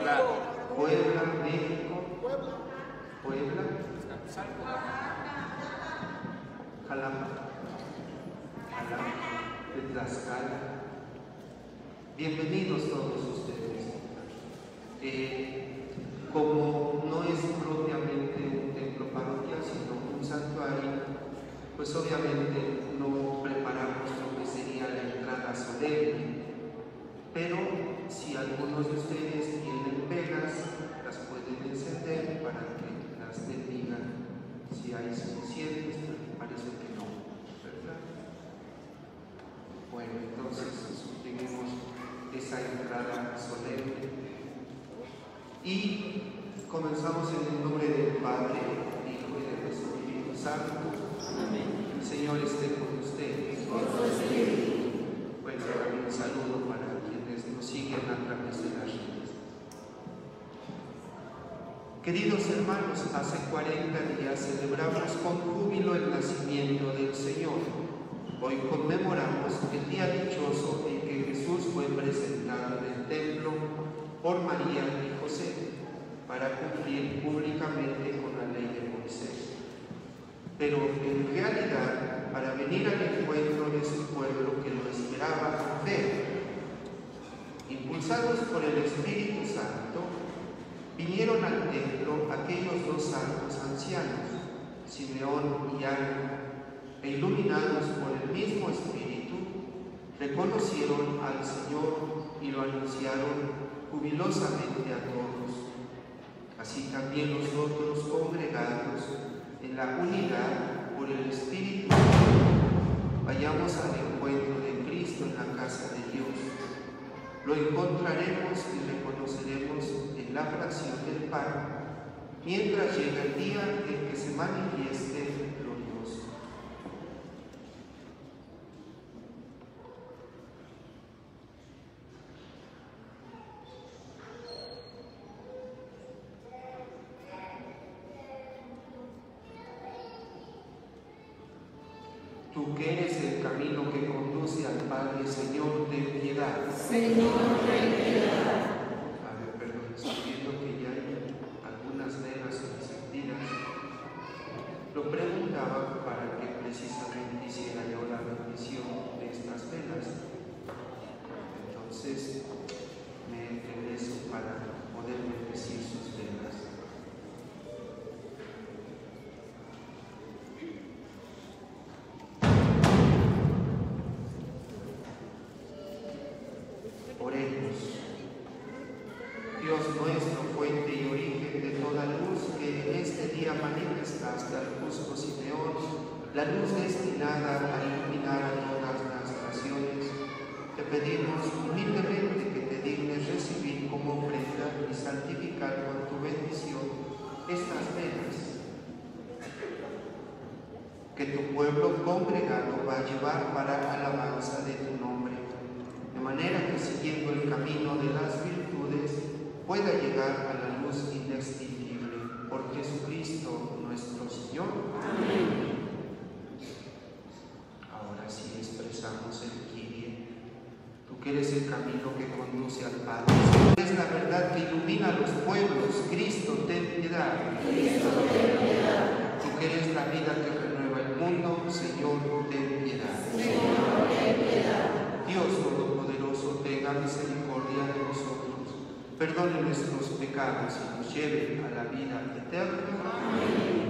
Puebla, México, Puebla, Jalapa, de Tlaxcala. Bienvenidos todos ustedes. Como no es propiamente un templo parroquial, sino un santuario, pues obviamente no preparamos lo que sería la entrada solemne. Pero si algunos de ustedes tienen velas, las pueden encender para que las bendigan. Si hay suficientes, pero parece que no, ¿verdad? Bueno, entonces tenemos esa entrada solemne. Y comenzamos en el nombre del Padre, del Hijo y del Espíritu Santo. Amén. El Señor esté con ustedes. Bueno, también un saludo para quienes nos siguen a través de las redes. Queridos hermanos, hace 40 días celebramos con júbilo el nacimiento del Señor. Hoy conmemoramos el día dichoso en que Jesús fue presentado en el templo por María y José para cumplir públicamente con la ley de Moisés. Pero en realidad, para venir al encuentro de su pueblo que lo esperaba con fe, impulsados por el Espíritu Santo, vinieron al templo aquellos dos santos ancianos, Simeón y Ana, e iluminados por el mismo Espíritu, reconocieron al Señor y lo anunciaron jubilosamente a todos. Así también nosotros, congregados en la unidad por el Espíritu, vayamos al encuentro de Cristo en la casa de Dios. Lo encontraremos y reconoceremos en la fracción del pan, mientras llega el día en que se manifieste glorioso. Tú que eres el camino que conduce al Padre, Señor, ten piedad. Señor, ten piedad. A ver, perdón, sabiendo que ya hay algunas velas encendidas, lo preguntaba para que precisamente hiciera yo la bendición de estas velas. Entonces, me regreso para poder bendecir sus velas. Oremos. Dios nuestro, fuente y origen de toda luz, que en este día manifestaste al justo Simeón, la luz destinada a iluminar a todas las naciones, te pedimos humildemente que te dignes recibir como ofrenda y santificar con tu bendición estas velas, que tu pueblo congregado va a llevar para alabanza de tu nombre, de manera que siguiendo el camino de las virtudes pueda llegar a la luz inextinguible. Por Jesucristo nuestro Señor. Amén. Ahora sí expresamos el Kyrie. Tú que eres el camino que conduce al Padre, tú eres la verdad que ilumina a los pueblos. Cristo, ten piedad. Cristo, ten piedad. Tú que eres la vida que renueva el mundo, Señor, ten piedad. Señor, ten piedad. Dios Todopoderoso, tenga misericordia de nosotros, perdone nuestros pecados y nos lleve a la vida eterna. Amén.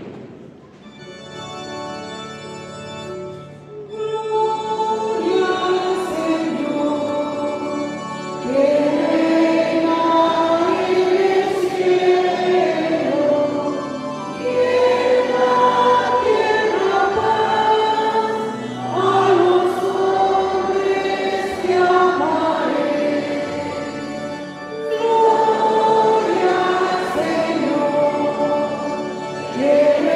Yeah.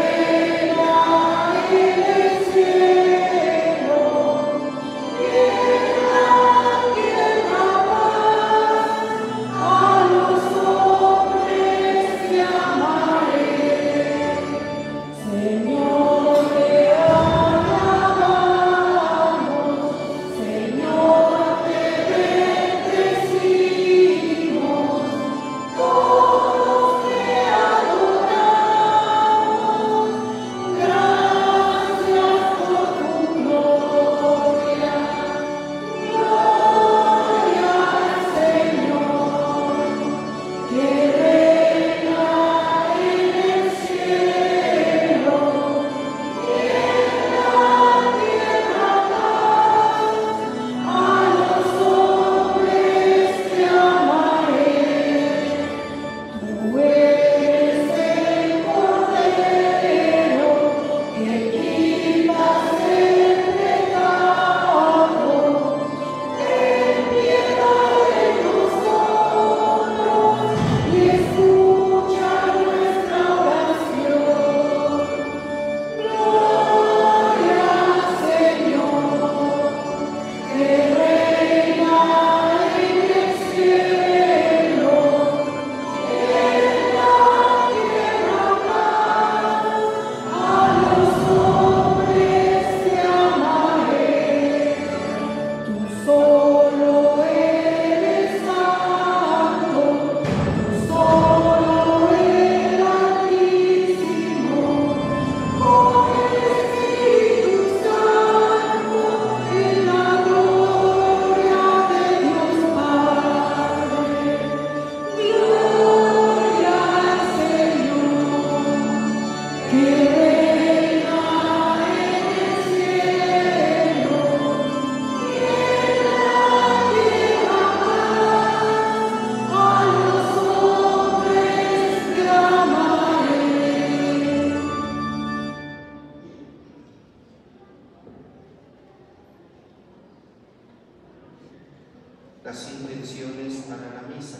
Las intenciones para la misa.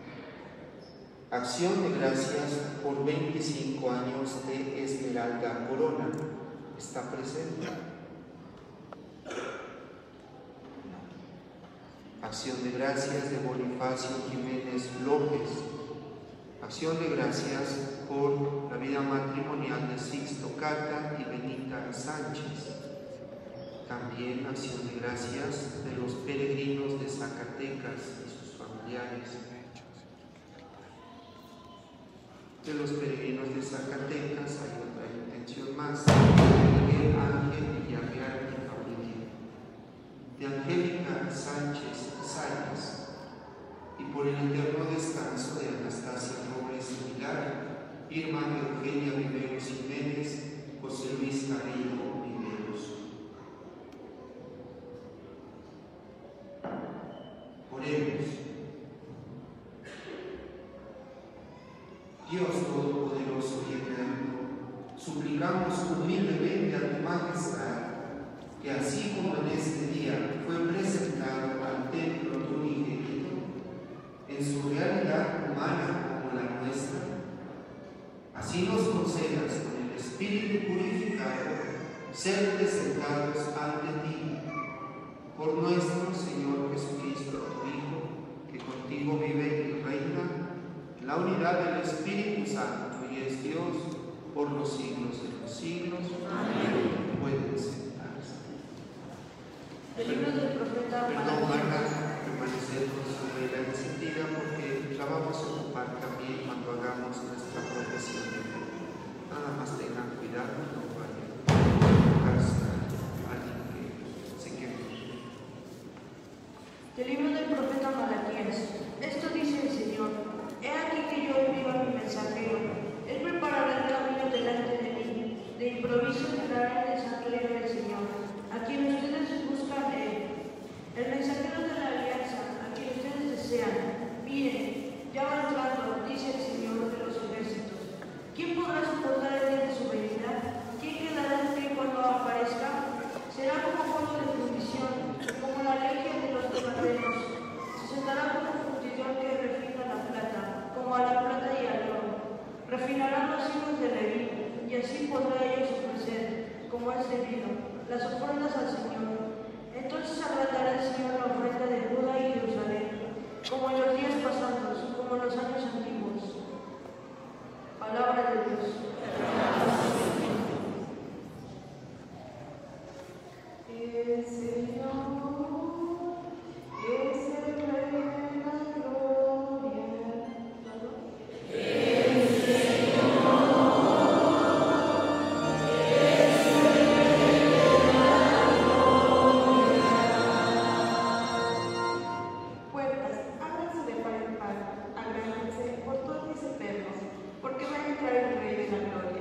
Acción de gracias por 25 años de Esmeralda Corona. ¿Está presente? Acción de gracias de Bonifacio Jiménez López. Acción de gracias por la vida matrimonial de Sixto Cata y Benita Sánchez. También acción de gracias de los peregrinos de Zacatecas y sus familiares. De los peregrinos de Zacatecas hay otra intención más, de Miguel Ángel Villarreal y familia, de Angélica Sánchez Sayas, y por el eterno descanso de Anastasia Robles Aguilar, Irma Eugenia Viveros Jiménez, José Luis Carrillo Viveros. Oremos. Dios Todopoderoso y Eterno, suplicamos humildemente a tu Majestad que así como en este día fue presentado al templo tu unigénito, en su realidad humana como la nuestra, así nos concedas con el Espíritu purificado ser presentados ante ti por nuestro Señor Jesucristo, tu Hijo, que contigo vive y reina en la unidad del Espíritu Santo y es Dios por los siglos de los siglos. Amén. Pueden sentarse. El libro del profeta Perdón, Marta, permanecer con su vela encendida porque la vamos a ocupar también cuando hagamos nuestra profesión de fe. Nada más tengan cuidado, no vayan a tocarse a alguien que se quede. Del libro del profeta Malaquías. Esto dice el Señor: He aquí que yo envío a mi mensajero. Él preparará el camino delante de mí. De improviso entrará en el santuario del Señor, a quien ustedes buscan el mensajero de la alianza, a quien ustedes desean. Miren, ya va entrando, dice el Señor de los ejércitos. ¿Quién podrá soportar el día de su venida? ¿Quién quedará en pie cuando aparezca? Será como polvo de fundición, como la leche de los tomateros. Se sentará como fundidor que refina la plata, como a la plata y al oro. Refinarán los hijos de Leví, y así podrá ellos ofrecer, como es debido, las ofrendas al Señor. Entonces agrandará el Señor la ofrenda de Judá y Jerusalén, como en los días pasados, como en los años antiguos. Palabra de Dios. El Señor es el Rey de la gloria. Puertas, ábranse de par en par, agrándense por todos mis eternos, porque va a entrar el Rey de la gloria.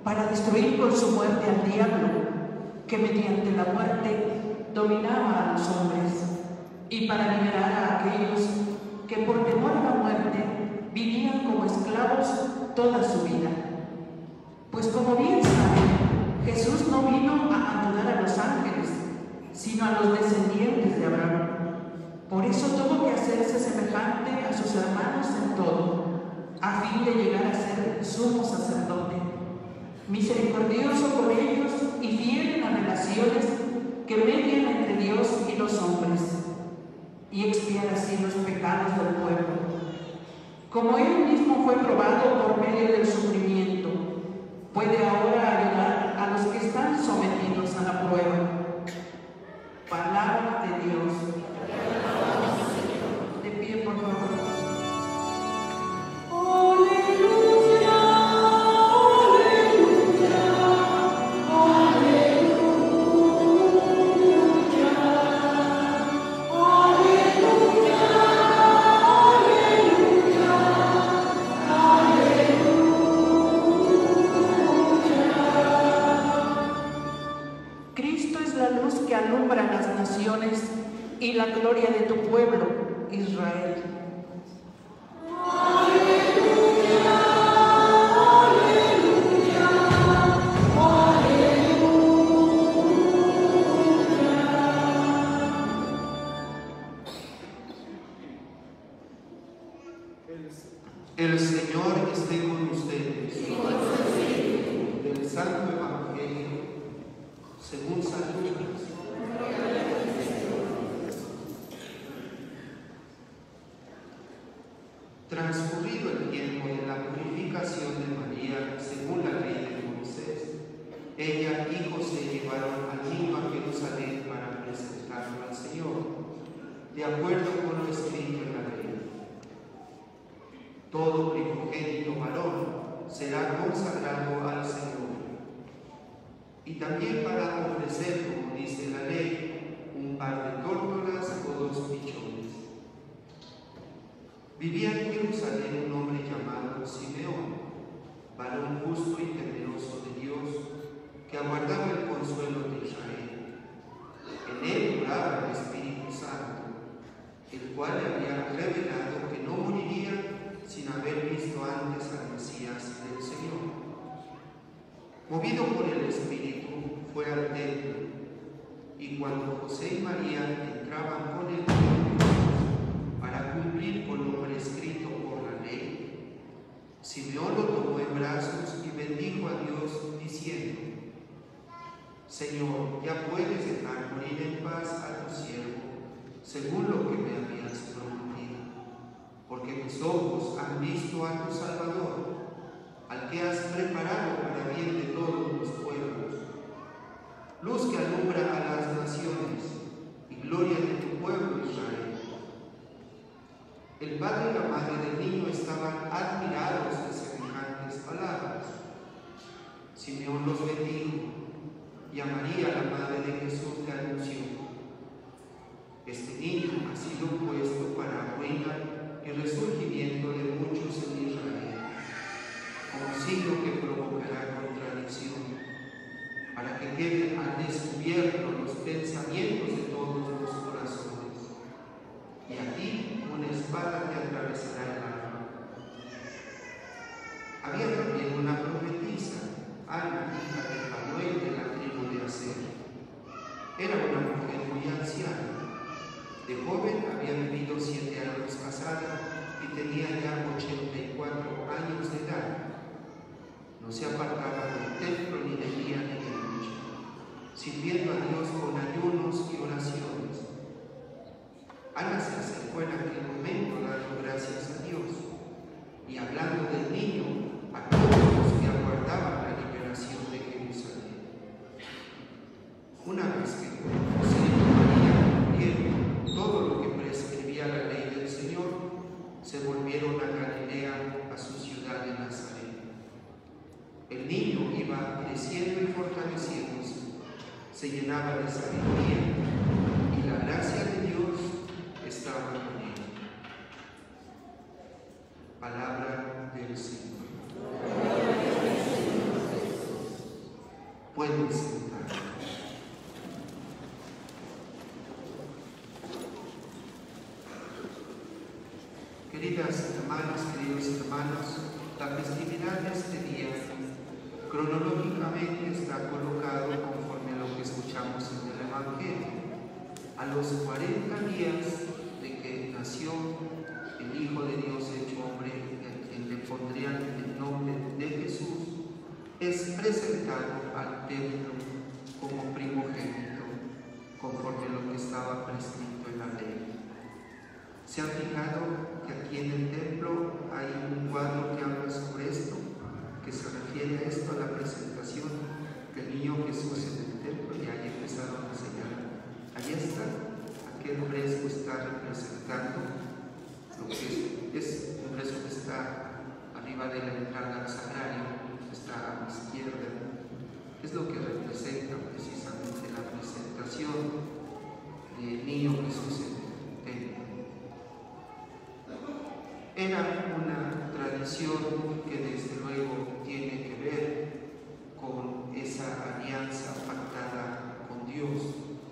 para destruir con su muerte al diablo, que mediante la muerte dominaba a los hombres, y para liberar a aquellos que por temor a la muerte vivían como esclavos toda su vida. Pues como bien saben, Jesús no vino a ayudar a los ángeles, sino a los descendientes de Abraham. Por eso tuvo que hacerse semejante a sus hermanos en todo, a fin de llegar a ser sumo sacerdote, misericordioso con ellos y fiel en las relaciones que median entre Dios y los hombres, y expiar así los pecados del pueblo. Como Él mismo fue probado por medio del sufrimiento, puede ahora ayudar a los que están sometidos a la prueba. Palabra de Dios. De pie, por favor. Y la gloria de tu pueblo, Israel. Aleluya, aleluya, aleluya. El Señor esté con ustedes. Del Santo Evangelio según San Lucas. Transcurrido el tiempo de la purificación de María, según la ley de Moisés, ella y José llevaron al niño a Jerusalén para presentarlo al Señor, de acuerdo con lo escrito en la ley. Todo primogénito varón será consagrado al Señor, y también para ofrecer, como dice la ley, un par de tórtolas o 2 pichones. Vivía en Jerusalén un hombre llamado Simeón, varón justo y temeroso de Dios, que aguardaba el consuelo de Israel. En él moraba el Espíritu Santo, el cual le había revelado que no moriría sin haber visto antes al Mesías del Señor. Movido por el Espíritu, fue al templo, y cuando José y María entraban con él para cumplir con lo prescrito por la ley, Simeón lo tomó en brazos y bendijo a Dios diciendo: Señor, ya puedes dejar morir en paz a tu siervo, según lo que me habías prometido, porque mis ojos han visto a tu Salvador, al que has preparado para bien de todos los pueblos, luz que alumbra a las naciones y gloria de tu pueblo Israel. El padre y la madre del niño estaban admirados de semejantes palabras. Simeón los bendijo, y a María, la madre de Jesús, le anunció: Este niño ha sido puesto para ruina y resurgimiento de muchos en Israel, como signo que provocará contradicción, para que queden al descubierto los pensamientos de todos los corazones. Y a ti una espada te atravesará el alma. Había también una profetisa, Ana, hija de Fanuel, de la tribu de Aser. Era una mujer muy anciana. De joven había vivido 7 años casada y tenía ya 84 años de edad. No se apartaba del templo ni de día ni de noche, sirviendo a Dios con ayunos y oraciones. Ana se acercó en aquel momento dando gracias a Dios y hablando del niño a todos los que aguardaban la liberación de Jerusalén. Una vez que José y María cumplieron todo lo que prescribía la ley del Señor, se volvieron a Galilea, a su ciudad de Nazaret. El niño iba creciendo y fortaleciéndose, se llenaba de sabiduría y la gracia de Dios estaba con él. Palabra del Señor. pueden sentar. Queridas hermanas, queridos hermanos, la festividad de este día cronológicamente está colocado conforme a lo que escuchamos en el Evangelio. A los 40 días de que nació el Hijo de Dios hecho hombre, a quien le pondrían el nombre de Jesús, es presentado al templo como primogénito, conforme a lo que estaba prescrito en la ley. ¿Se han fijado que aquí en el templo hay un cuadro que habla sobre esto, que se refiere a esto, a la presentación del niño Jesús en el templo? Y ahí empezaron a señalar. Ahí está, aquel fresco está representando lo que es un fresco que está arriba de la entrada al sagrario, está a la izquierda. Es lo que representa precisamente la presentación del niño Jesús en el templo. Era una tradición que desde luego tiene que ver con esa alianza pactada con Dios.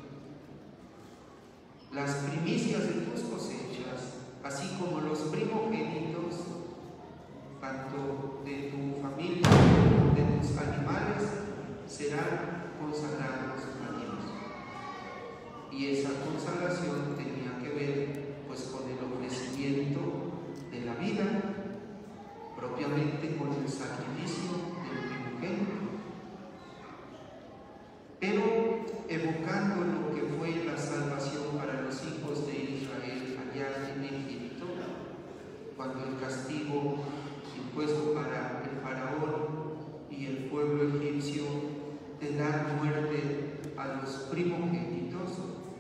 Las primicias de tus cosechas, así como los primogénitos, tanto de tu familia como de tus animales, serán consagrados a Dios. Y esa consagración tenía que ver pues con el ofrecimiento de la vida, propiamente con el sacrificio del primogénito, pero evocando lo que fue la salvación para los hijos de Israel allá en Egipto, cuando el castigo impuesto para el faraón y el pueblo egipcio de dar muerte a los primogénitos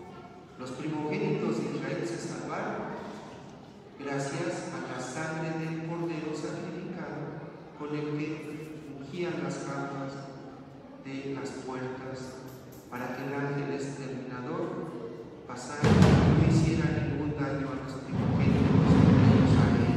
de Israel se salvaron gracias a la sangre del cordero sacrificado, con el que ungían las camas de las puertas, para que el ángel exterminador pasara y no hiciera ningún daño a los primogénitos de Israel.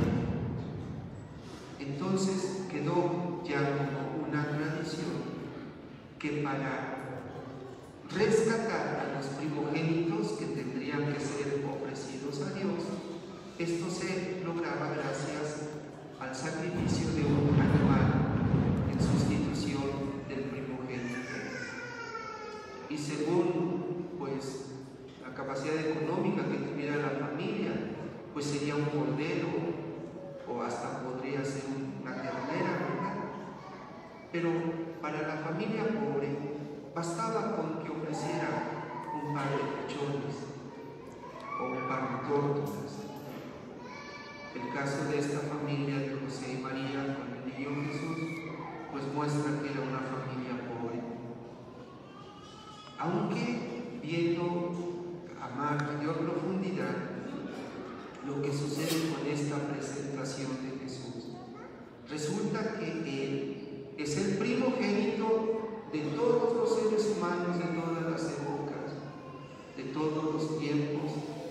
Entonces quedó ya como una tradición que para rescatar a los primogénitos que tendrían que ser ofrecidos a Dios, esto se lograba gracias al sacrificio de un animal en sustitución del primogénito. Y según pues la capacidad económica que tuviera la familia, pues sería un cordero o hasta podría ser una ternera, ¿verdad? Pero para la familia pobre bastaba con que ofreciera un par de pechones o un par de tórtolas. El caso de esta familia de José y María con el niño Jesús pues muestra que era una familia pobre. Aunque viendo a mayor profundidad lo que sucede con esta presentación de Jesús, resulta que Él es el primogénito de todos los seres humanos de todas las épocas, de todos los tiempos,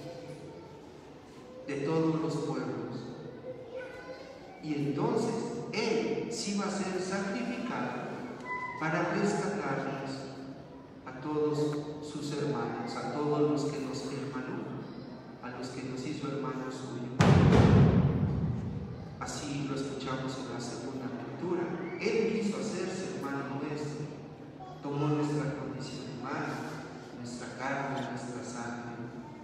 de todos los pueblos. Y entonces Él sí va a ser sacrificado para rescatarnos a todos sus hermanos, a todos los que nos hermanó, a los que nos hizo hermanos suyos. Así lo escuchamos en la segunda lectura. Él quiso hacerse hermano nuestro, tomó nuestra condición humana, nuestra carne, nuestra sangre.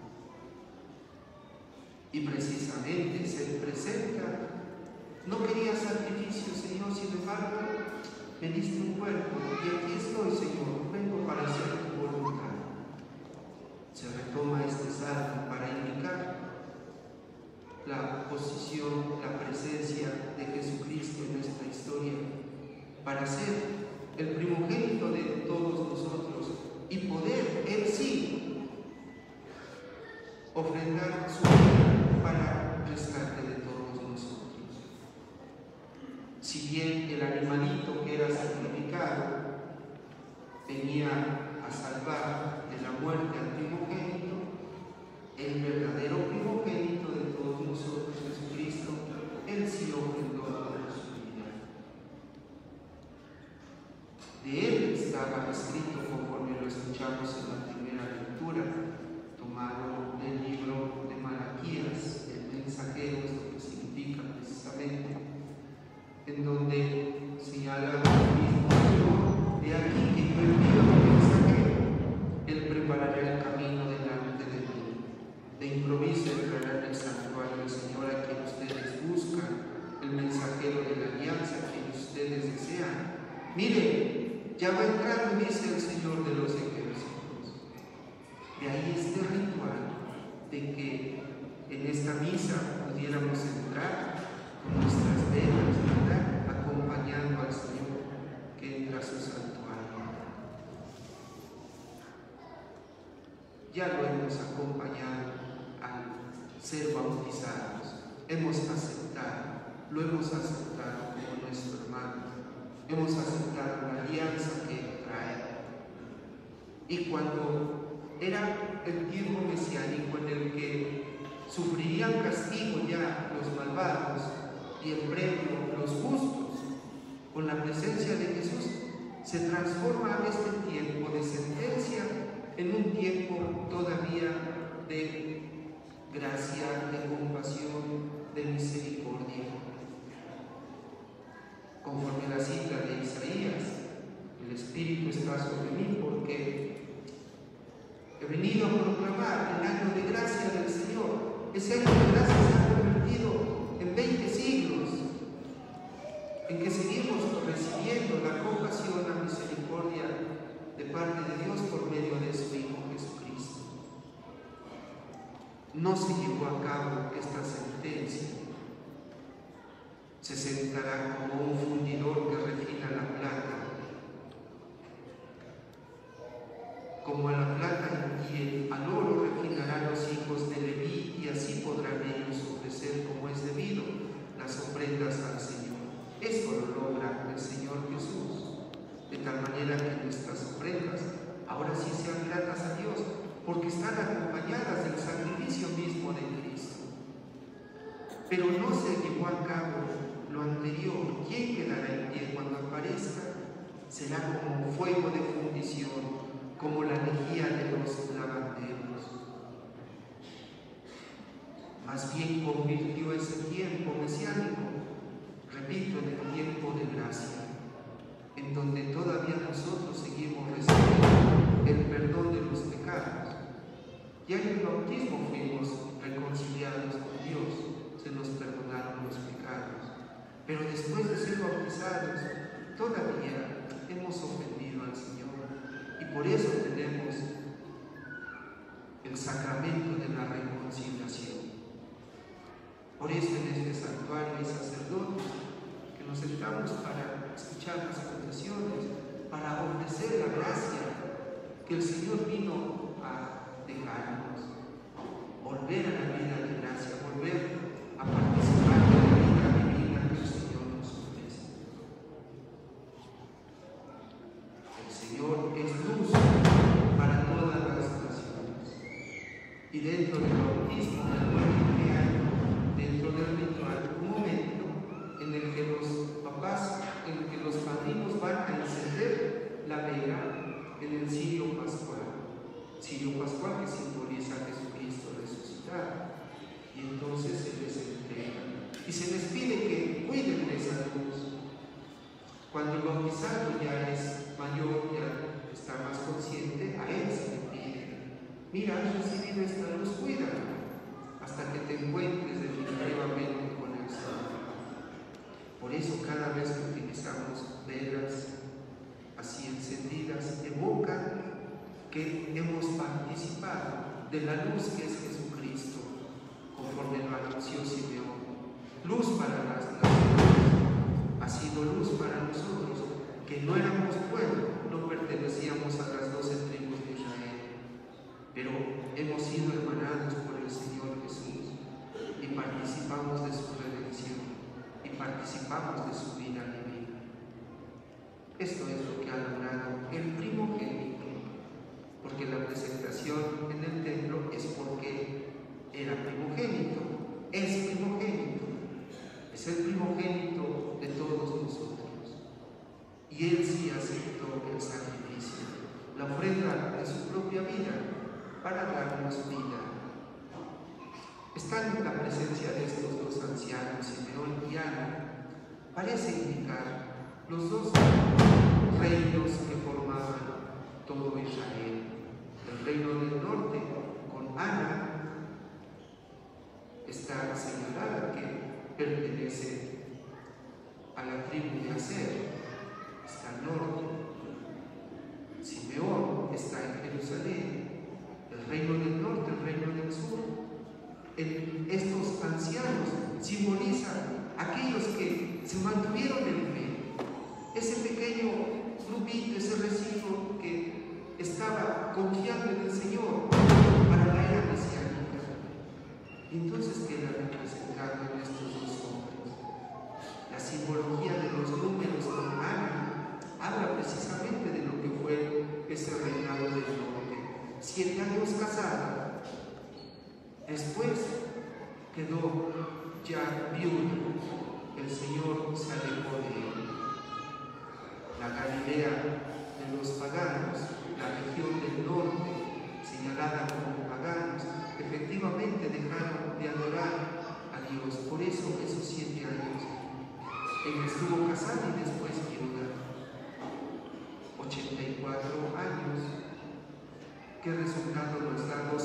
Y precisamente se presenta. No quería sacrificio, Señor, sin embargo, me diste un cuerpo y aquí estoy, Señor, vengo para hacer tu voluntad. Se retoma este salmo para indicar la posición, la presencia de Jesucristo en nuestra historia, para ser el primogénito de todos nosotros y poder, Él sí, ofrendar su vida para rescate de todos nosotros. Si bien el animalito que era sacrificado venía a salvar de la muerte al primogénito, el verdadero primogénito de todos nosotros, Jesucristo, Él sí ofrendó toda su vida. De Él estaba escrito De ahí este ritual de que en esta misa pudiéramos entrar con nuestras velas, ¿verdad?, acompañando al Señor que entra a su santuario. Ya lo hemos acompañado al ser bautizados, hemos aceptado, lo hemos aceptado como nuestro hermano, hemos aceptado la alianza que Él trae. Y cuando era el tiempo mesiánico en el que sufrirían castigo ya los malvados y el premio los justos, con la presencia de Jesús se transforma este tiempo de sentencia en un tiempo todavía de gracia, de compasión, de misericordia. Conforme a la cita de Isaías, el Espíritu está sobre mí porque he venido a proclamar el año de gracia del Señor. Ese año de gracia se ha convertido en 20 siglos en que seguimos recibiendo la compasión, la misericordia de parte de Dios por medio de su Hijo Jesucristo. No se llevó a cabo esta sentencia. Se sentará como un fundidor que refina la plata, como a la plata y al oro refinarán los hijos de Leví, y así podrán ellos ofrecer como es debido las ofrendas al Señor. Esto lo logra el Señor Jesús, de tal manera que nuestras ofrendas ahora sí sean gratas a Dios, porque están acompañadas del sacrificio mismo de Cristo. Pero no se llevó a cabo lo anterior. ¿Quién quedará en pie cuando aparezca? Será como fuego de fundición, como la lejía de los lavanderos. Más bien convirtió ese tiempo mesiánico, repito, en el tiempo de gracia, en donde todavía nosotros seguimos recibiendo el perdón de los pecados. Ya en el bautismo fuimos reconciliados con Dios, se nos perdonaron los pecados, pero después de ser bautizados todavía hemos ofendido al Señor. Y por eso tenemos el sacramento de la reconciliación. Por eso en este santuario hay sacerdotes que nos sentamos para escuchar las confesiones, para ofrecer la gracia que el Señor vino a dejarnos, volver a la vida de gracia, volver a participar de la vida divina que el Señor nos ofrece. El Señor es luz para todas las naciones. Y dentro del bautismo, dentro del ritual, un momento en el que los papás, en el que los padrinos van a encender la vela en el cirio pascual que simboliza a Jesucristo resucitado. Y entonces se les entrega y se les pide que cuiden de esa luz. Cuando el bautizado ya es mayor, ya está más consciente, a él se le pide: mira, has recibido esta luz, cuídala hasta que te encuentres definitivamente con el Señor. Por eso cada vez que utilizamos velas así encendidas, evocan que hemos participado de la luz que es Jesucristo, conforme lo anunció Simeón. Luz para las naciones, ha sido luz para nosotros, que no éramos pueblo, no pertenecíamos a las 12 tribus de Israel, pero hemos sido hermanados por el Señor Jesús y participamos de su redención y participamos de su vida divina. Esto es lo que ha logrado el primogénito, porque la presentación en el templo es porque era primogénito, es primogénito, es el primogénito de todos nosotros. Y él sí aceptó el sacrificio, la ofrenda de su propia vida para darnos vida. Estando en la presencia de estos dos ancianos, Simeón y Ana, parece indicar los dos reinos que formaban todo Israel. El reino del norte, con Ana, está señalada que pertenece a la tribu de Aser, está al norte. Simeón está en Jerusalén. El reino Entonces queda representado en estos dos hombres. La simbología de los números habla precisamente de lo que fue ese reinado del norte. 7 años casada, después quedó ya viuda. El Señor se alejó de él. La Galilea de los paganos, la región del norte, señalada como paganos, efectivamente dejaron de adorar a Dios. Por eso esos 7 años. Ella estuvo casada y después viuda. 84 años. ¿Qué resultado nos da? 12%.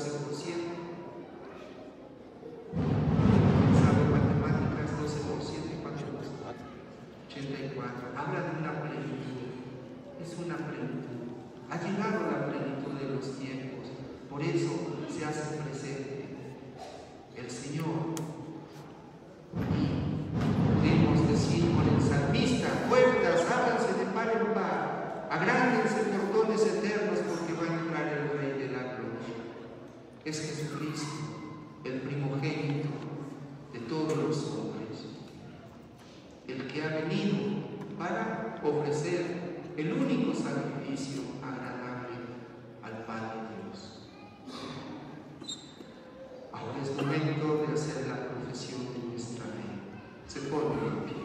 Pensado matemáticas, 12%, ¿cuánto nos da? 84. Habla de una plenitud. Es una plenitud. Ha llegado la plenitud de los tiempos. Por eso se hace presente el Señor. Podemos decir con el salmista: puertas, ábranse de par en par, agrándense portones eternos, porque va a entrar el Rey de la Gloria. Es Jesucristo, el primogénito de todos los hombres, el que ha venido para ofrecer el único sacrificio agradable al Padre Dios. Ahora es momento de hacer la profesión de nuestra fe. Se pone en pie.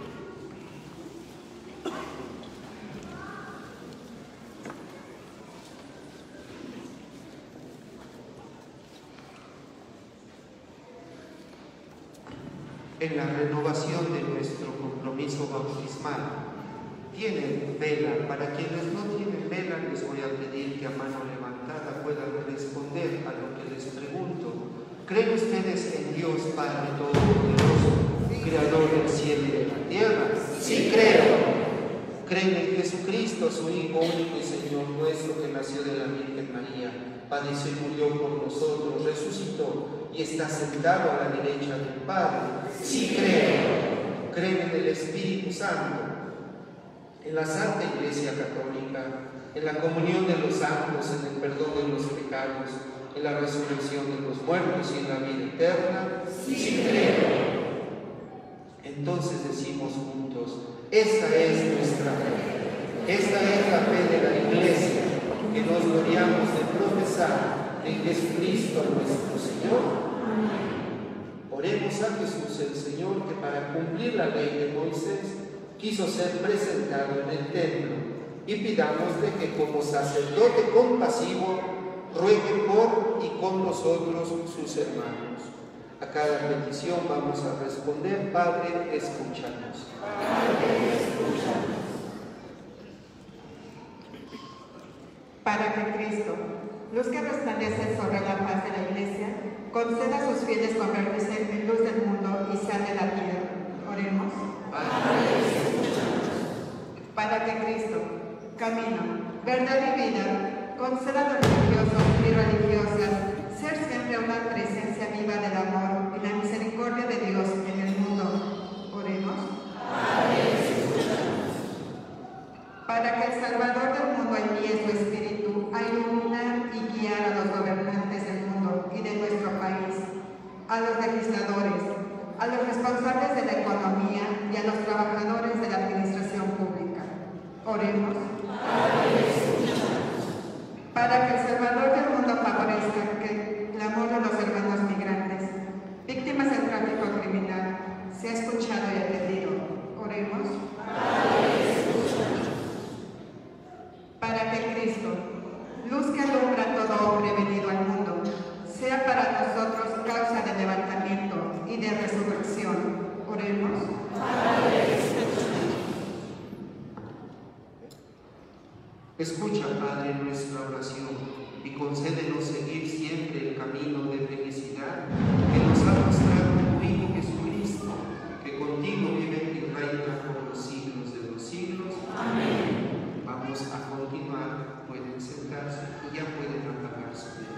En la renovación de nuestro compromiso bautismal, tienen vela. Para quienes no tienen vela, les voy a pedir que a mano levantada puedan responder a lo que les pregunto. ¿Creen ustedes en Dios Padre Todopoderoso, Creador del cielo y de la tierra? Sí, creo. ¿Creen en Jesucristo, su Hijo único y Señor nuestro, que nació de la Virgen María, padeció y murió por nosotros, resucitó y está sentado a la derecha del Padre? Sí, creo. ¿Creen en el Espíritu Santo, en la Santa Iglesia Católica, en la comunión de los santos, en el perdón de los pecados, en la resurrección de los muertos y en la vida eterna? Sí, creo. Entonces decimos juntos: esta es nuestra fe. Esta es la fe de la Iglesia, que nos gloriamos de profesar en Jesucristo nuestro Señor. Oremos a Jesús el Señor, que para cumplir la ley de Moisés quiso ser presentado en el templo, y pidámosle que como sacerdote compasivo ruegue por y con nosotros sus hermanos. A cada petición vamos a responder: Padre, escúchanos. Padre, escúchanos. Para que Cristo, luz que resplandece sobre la faz de la Iglesia, conceda a sus fieles convertirse en luz del mundo y sal de la tierra. Oremos. Padre, escúchanos. Para que Cristo, camino, verdad y vida, conceda a los religiosos y religiosas ser siempre una presencia viva del amor y la misericordia de Dios en el mundo. Oremos. Padre, escúchanos. Para que el Salvador del mundo envíe su Espíritu a iluminar y guiar a los gobernantes del mundo y de nuestro país, a los legisladores, a los responsables de la economía y a los trabajadores de la administración pública. Oremos. Padre, escúchanos. Para que el Salvador del mundo favorezca que el amor de los hermanos migrantes, víctimas del tráfico criminal, sea escuchado y atendido. Oremos. Padre, escúchanos. Para que Cristo, luz que alumbra a todo hombre venido al mundo, sea para nosotros causa de levantamiento y de resurrección. Oremos. Padre, escúchanos. Escucha, Padre, nuestra oración y concédenos seguir siempre el camino de felicidad que nos ha mostrado tu Hijo Jesucristo, que contigo vive y reina por los siglos de los siglos. Amén. Vamos a continuar. Pueden sentarse y ya pueden apagar su vela.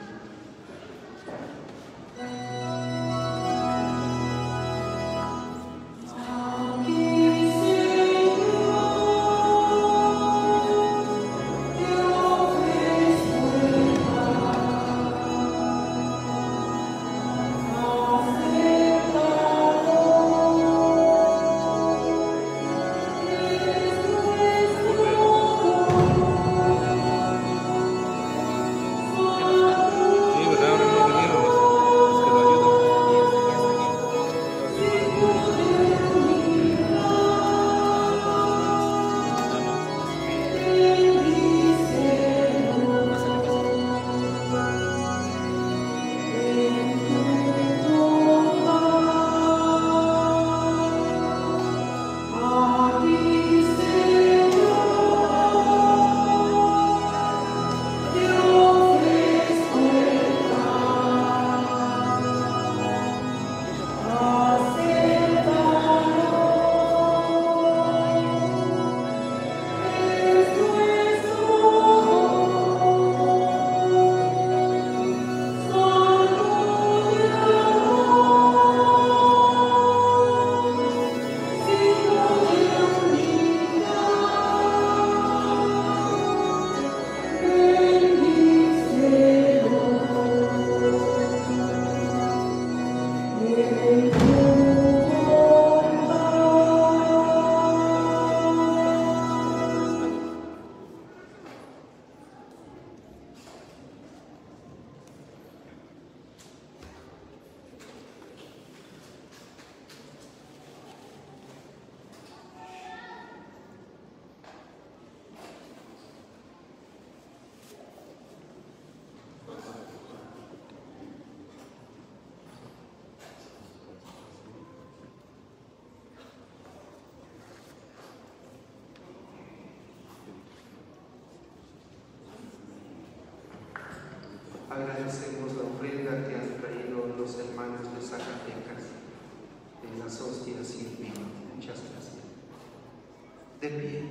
Agradecemos la ofrenda que han traído los hermanos de Zacatecas, de las hostias y el vino. Muchas gracias. De pie.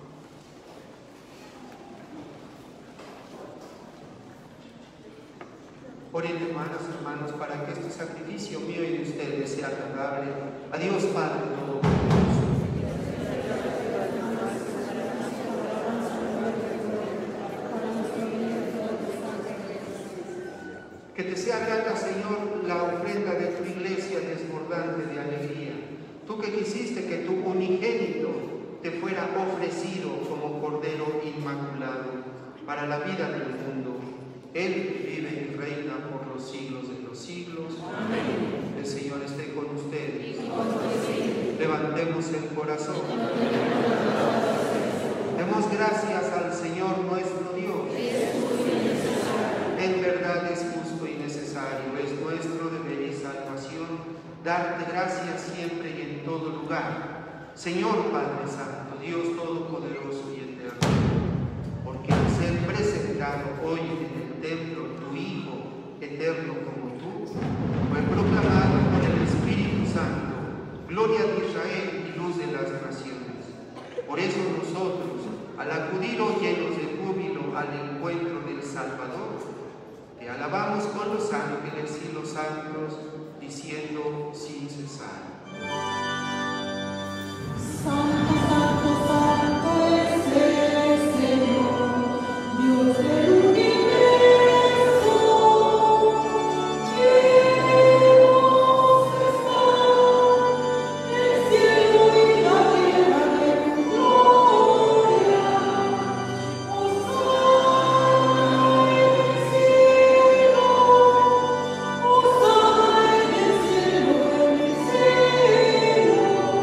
Oren, hermanos, para que este sacrificio mío y de ustedes sea agradable a Dios Padre Todopoderoso. Que te sea grata, Señor, la ofrenda de tu iglesia desbordante de alegría. Tú que quisiste que tu unigénito te fuera ofrecido como Cordero Inmaculado para la vida del mundo. Él vive y reina por los siglos de los siglos. Amén. El Señor esté con ustedes. Levantemos el corazón. Demos gracias al Señor nuestro Dios. En verdad es justo y necesario, es nuestro deber y salvación darte gracias siempre y en todo lugar. Señor Padre Santo, Dios Todopoderoso y Eterno, porque al ser presentado hoy en el templo tu Hijo, eterno como tú, fue proclamado por el Espíritu Santo, gloria de Israel y luz de las naciones. Por eso nosotros, al acudir hoy llenos de júbilo al encuentro del Salvador, te alabamos con los ángeles y los santos, diciendo sin cesar. Santo, santo, santo es el Señor, Dios del universo. Llenos están el cielo y la tierra de tu gloria. Hosana en el cielo, hosana en el cielo, en el cielo.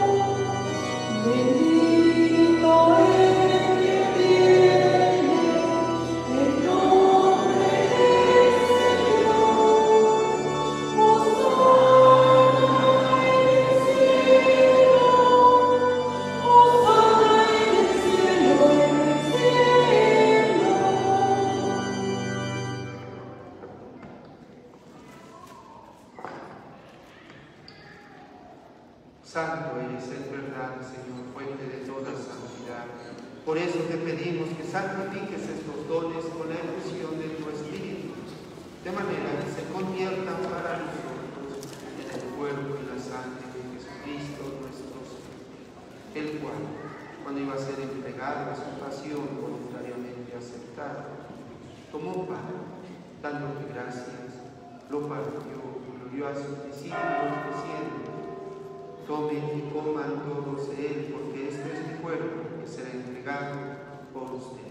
Bendito el que viene en nombre del Señor. Hosana en el cielo, hosana en el cielo, en el cielo. Santo eres en verdad, Señor, fuente de toda santidad. Por eso te pedimos que santifiques estos dones con la efusión de tu Espíritu, de manera que se conviertan para nosotros en el cuerpo y la sangre de Jesucristo nuestro Señor, el cual, cuando iba a ser entregado a su pasión voluntariamente aceptada, tomó pan, dándote gracias, lo partió y lo dio a sus discípulos diciendo: tomen y coman todos de él, porque este es mi cuerpo que será entregado por ustedes.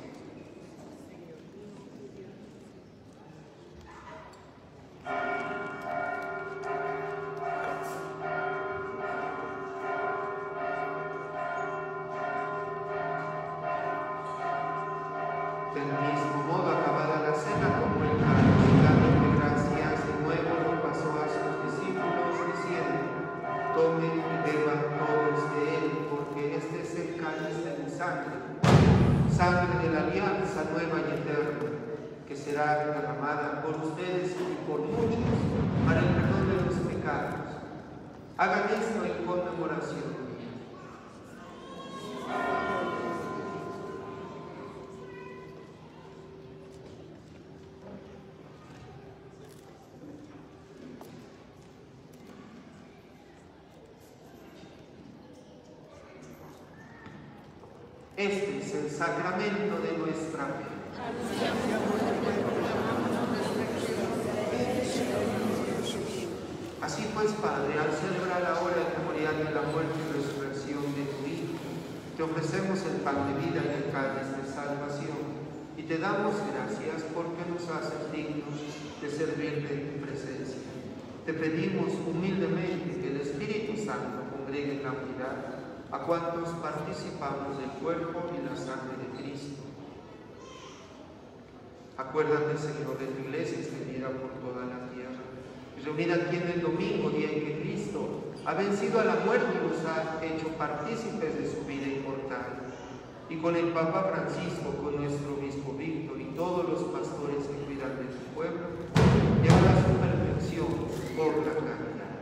Del mismo modo, acabada la cena, tomó el cáliz y dándole gracias de nuevo lo pasó a sus discípulos diciendo: tomen y beban todos de él, porque este es el cáliz de mi sangre, sangre de la alianza nueva y eterna, que será derramada por ustedes y por muchos para el perdón de los pecados. Hagan esto en conmemoración mía. Este es el sacramento de nuestra fe. Así pues, Padre, al celebrar ahora el memorial de la muerte y resurrección de tu Hijo, te ofrecemos el pan de vida y el cáliz de salvación, y te damos gracias porque nos haces dignos de servirte en tu presencia. Te pedimos humildemente que el Espíritu Santo congregue en la unidad a cuantos participamos del cuerpo y la sangre de Cristo. Acuérdate, Señor, de tu iglesia extendida por toda la tierra, y reunida aquí en el domingo, día en que Cristo ha vencido a la muerte y nos ha hecho partícipes de su vida inmortal. Y con el Papa Francisco, con nuestro obispo Víctor y todos los pastores que cuidan de tu pueblo, llevará su perfección por la caridad.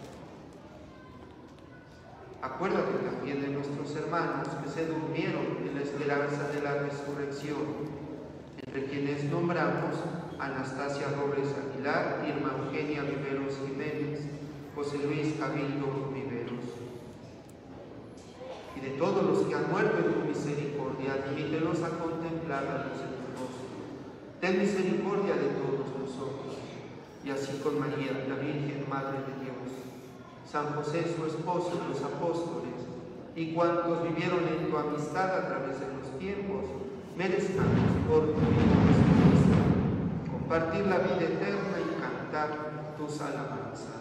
Acuérdate también de nuestros hermanos que se durmieron en la esperanza de la resurrección, entre quienes nombramos Anastasia Robles Aguilar, Irma Eugenia Viveros Jiménez, José Luis Cabildo Viveros. Y de todos los que han muerto en tu misericordia, admítelos a contemplar la luz de tu rostro. Ten misericordia de todos nosotros, y así con María, la Virgen Madre de Dios, San José, su esposo, y los apóstoles, y cuantos vivieron en tu amistad a través de los tiempos, merezcamos por tu Hijo Jesucristo compartir la vida eterna y cantar tus alabanzas.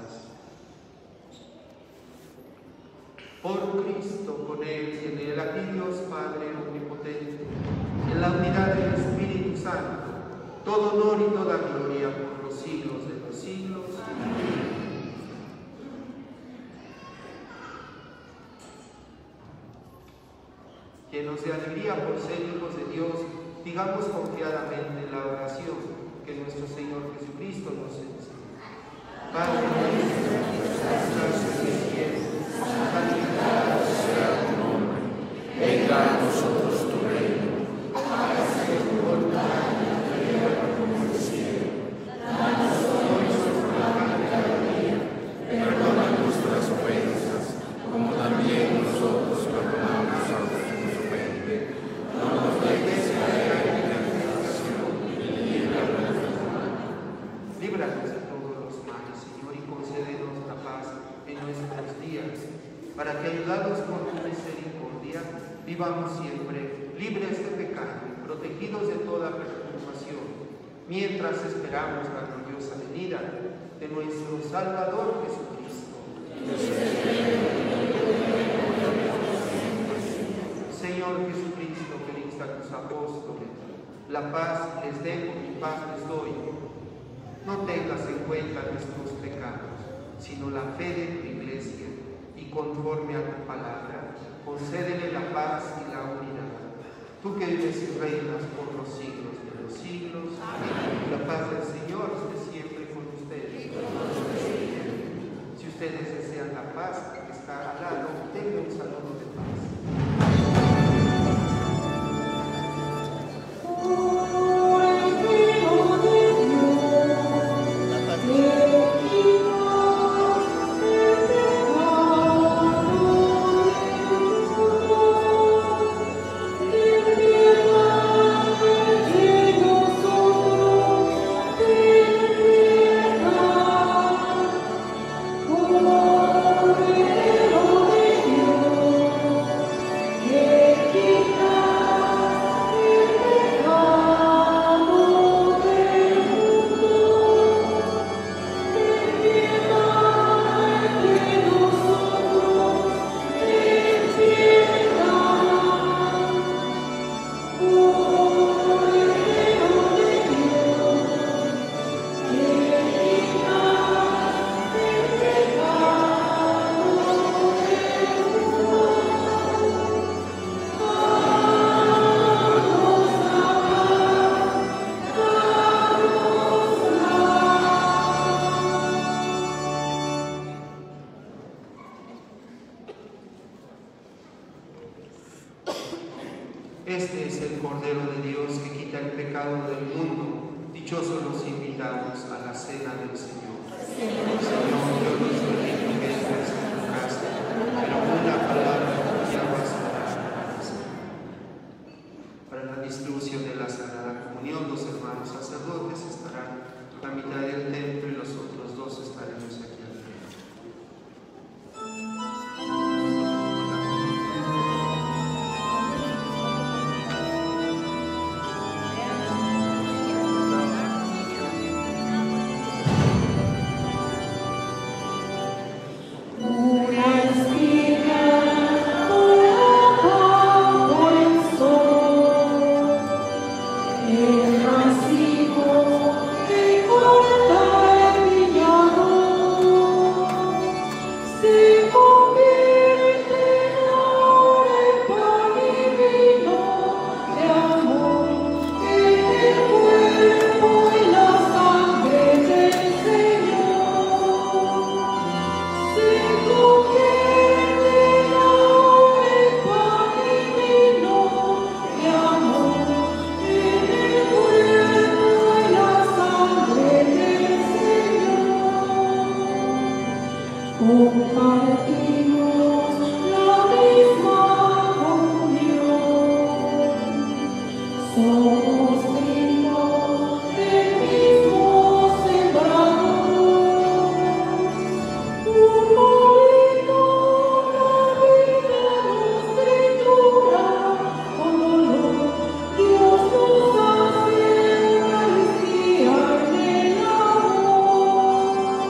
Por Cristo, con Él y en Él, a ti Dios Padre Omnipotente, en la unidad del Espíritu Santo, todo honor y toda gloria por los siglos de los siglos. Amén. Llenos de alegría por ser hijos de Dios, digamos confiadamente la oración que nuestro Señor Jesucristo nos enseña. Padre nuestro, que estás en el cielo, santificado sea tu nombre. Venga a nosotros tu reino. Hágase tu voluntad en la tierra como en el cielo. Danos hoy nuestro pan de cada día. Perdona nuestras ofensas, como también nosotros perdonamos a los que nos ofenden. No nos dejes caer en la tentación y líbranos del mal. Líbranos de todos los males, Señor, y concédenos la paz en nuestros días, para que, ayudados por tu misericordia, vivamos siempre libres de pecado y protegidos de toda perturbación, mientras esperamos la gloriosa venida de nuestro Salvador Jesucristo. Señor Jesucristo, que diste a tus apóstoles, la paz les dejo, mi paz les doy. No tengas en cuenta nuestros pecados, sino la fe de tu Iglesia, y conforme a tu palabra, concédele la paz y la unidad. Tú que vives y reinas por los siglos de los siglos. Amén. La paz del Señor esté siempre con ustedes. Si ustedes desean la paz que está al lado, tengan un saludo de paz. Este es el Cordero de Dios que quita el pecado del mundo. Dichosos los invitados a la cena del Señor. Señor, yo no soy digno que entres en tu casa, pero una palabra ya bastará. Para la distribución de la Sagrada Comunión, los hermanos sacerdotes estarán a la mitad del templo y los otros dos estaremos aquí. Compartimos la misma comunión, somos hijos del mismo sembrador, uno hijo, la vida nos tritura, con dolor Dios nos hace Eucaristía en el amor.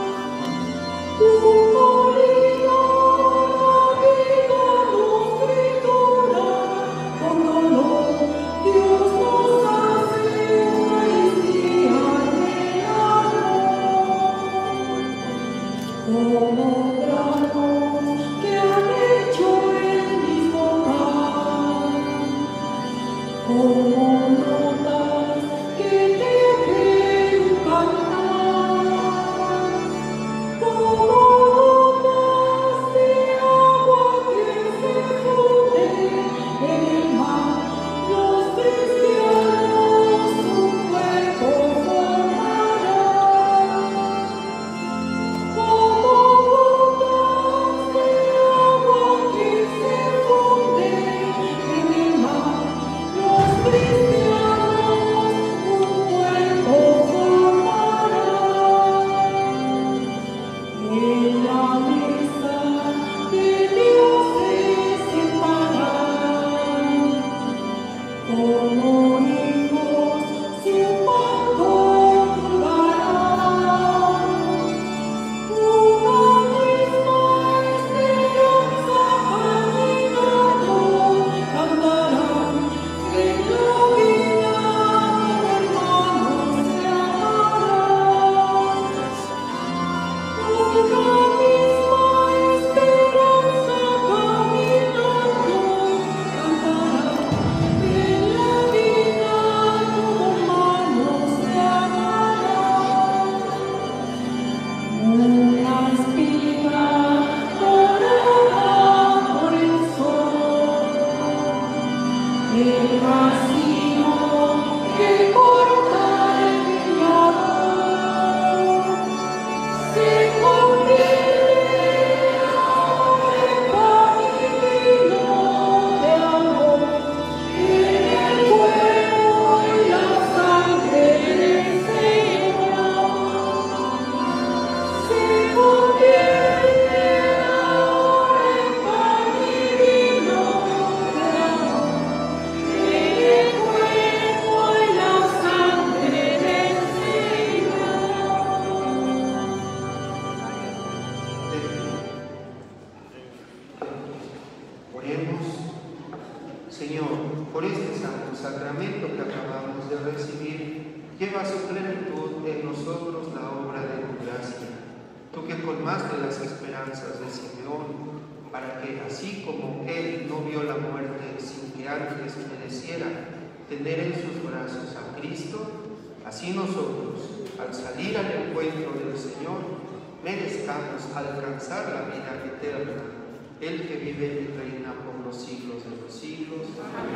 Así nosotros, al salir al encuentro del Señor, merezcamos alcanzar la vida eterna, el que vive y reina por los siglos de los siglos.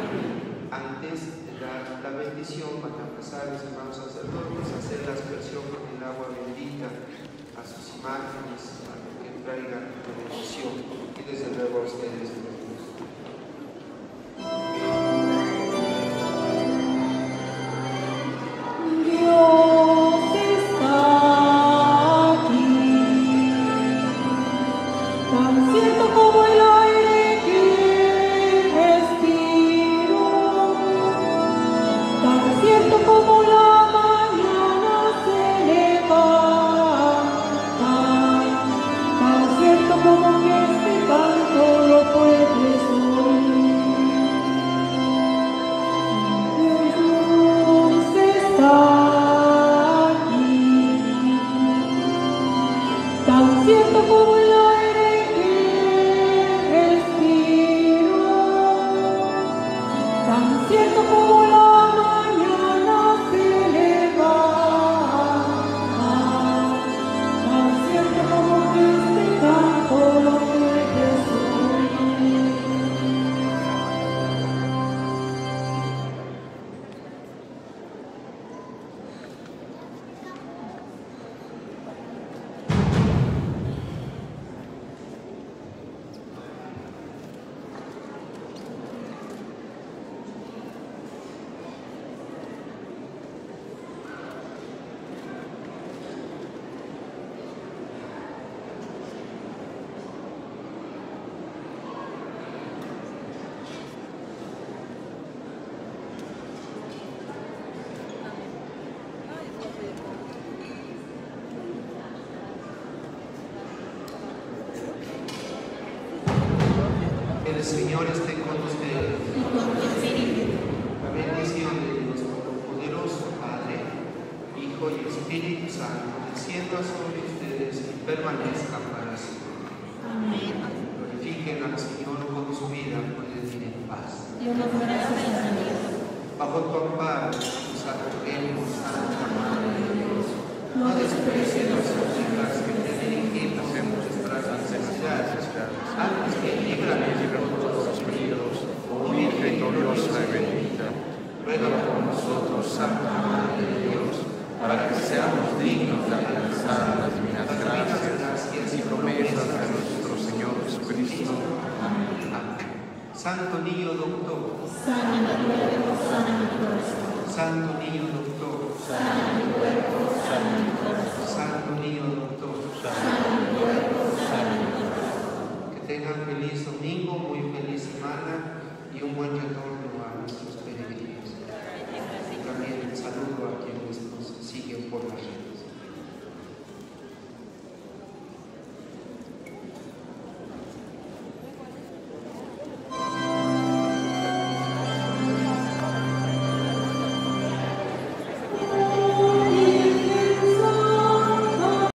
Amén. Antes de dar la bendición, van a pasar los hermanos sacerdotes a hacer la aspersión con el agua bendita a sus imágenes, para que traigan la bendición, y desde luego a ustedes mismos. El Señor esté con ustedes. y con tu espíritu. La bendición de Dios Todopoderoso, Padre, Hijo y Espíritu Santo, descienda sobre ustedes y permanezca para siempre. Amén. Glorifiquen al Señor con su vida, pueden ir en paz. Dios nos bendiga, Dios. Bajo tu amparo nos acogemos, Santa Madre de Dios. No desprecies